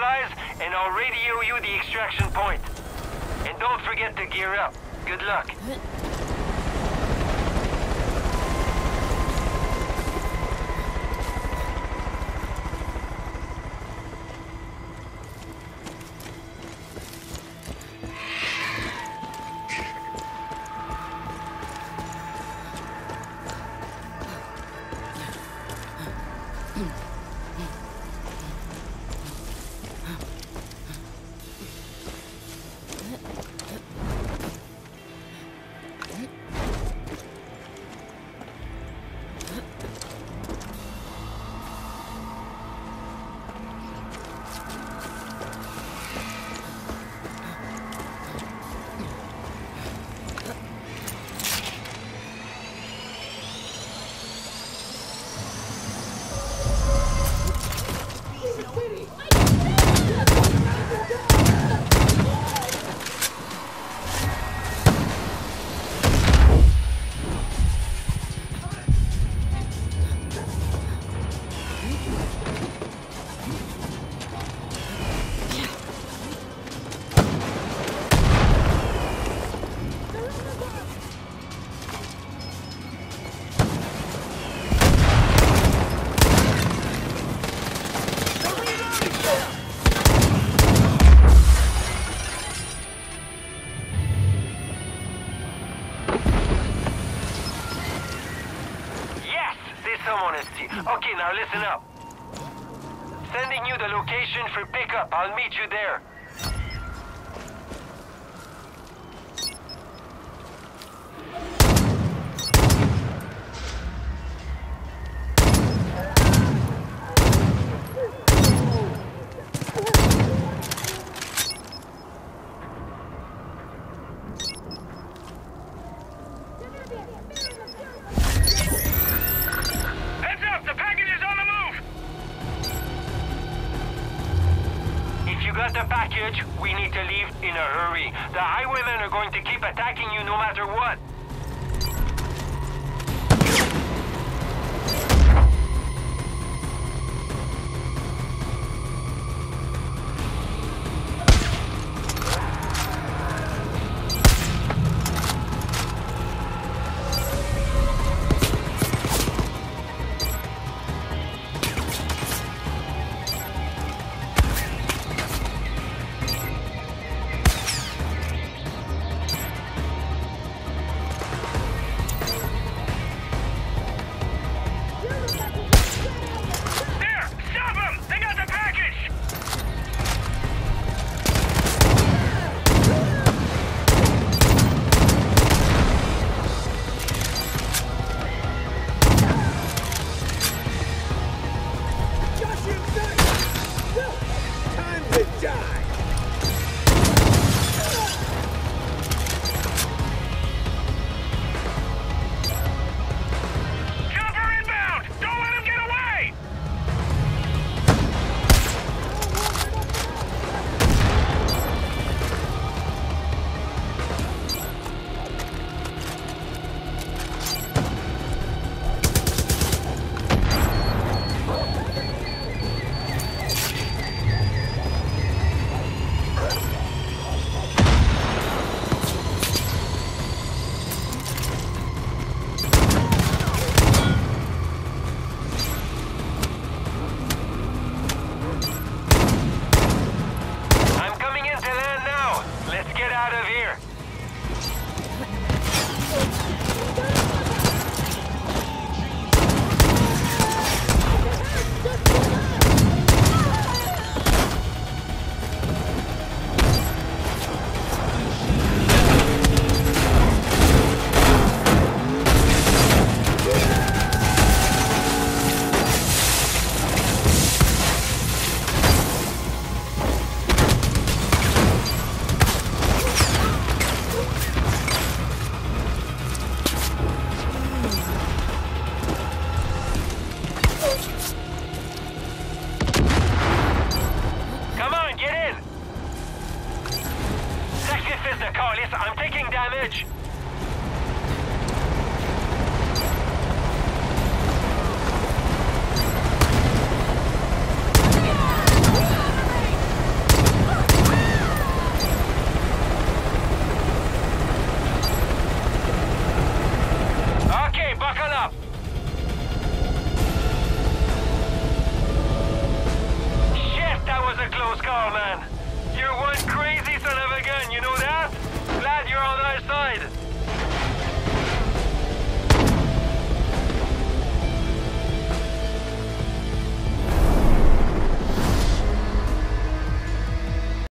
supplies, and I'll radio you the extraction point. And don't forget to gear up. Good luck. Okay, now listen up. Sending you the location for pickup. I'll meet you there. Got the package, we need to leave in a hurry. The highwaymen are going to keep attacking you no matter what. I'm taking damage! tall man. You're one crazy son of a gun, you know that?